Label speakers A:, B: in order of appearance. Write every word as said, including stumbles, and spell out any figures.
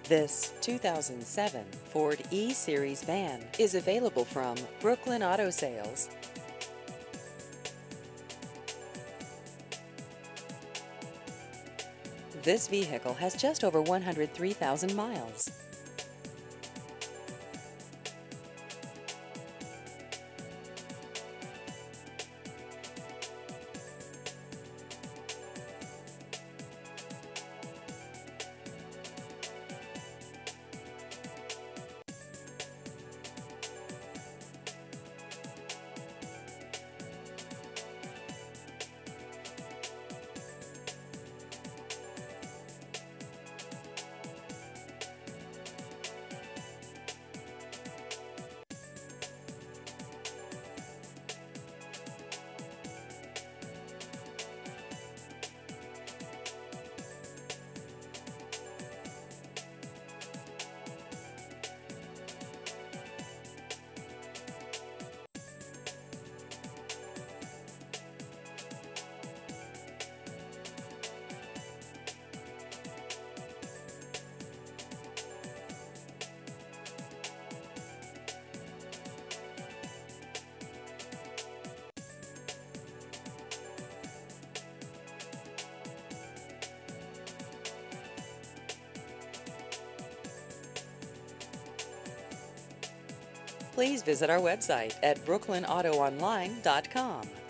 A: This two thousand seven Ford E-Series van is available from Brooklyn Auto Sales. This vehicle has just over one hundred three thousand miles. Please visit our website at brooklyn auto online dot com.